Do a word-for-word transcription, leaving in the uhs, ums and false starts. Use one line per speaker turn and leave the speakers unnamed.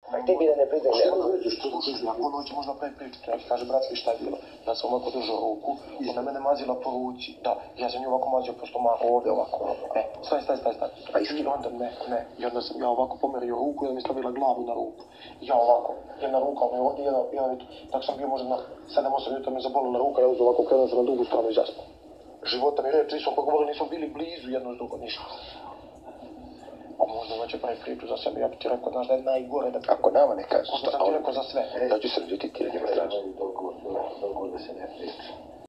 Pa ti bi da ne priznaš.
Što da veđu, što da veđu, ako ono će možda pravi priču, ja ti kaže, bratski, šta je bilo? Ja sam ovako držao ruku, ona mene mazila po ruci, da, ja sam nju ovako mazio po stomaku, ovdje ovako, e, staj, staj, staj, staj,
Pa isti.
i onda ne, ne, i onda sam ja ovako pomerio ruku i onda mi stavila glavu na ruku, i ja ovako, jedna ruka mi ovdje, jedna, jedna, tako sam bio možda na sedam osam minuta me zabolila ruka, ja uzeo ovako, krenuo sam na drugu stranu i zaspao. Života mi reči, nismo pogovorili, nismo bili blizu jedno s drugo, ništa. A možda hoće pravi priču za sebe, ja bi ti rekao, znaš da je najgore da...
Ako nama ne kažeš.
Možda sam ti rekao za sve.
Ja ću se ljutiti, jer njima strašno.
Toliko da se ne priča.